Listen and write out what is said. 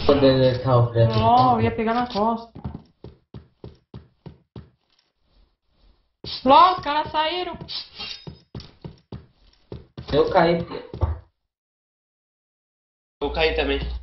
Poder deletar o prédio. LOL, ia pegar na costa. LOL, os caras saíram. Eu caí, filho. Eu caí também.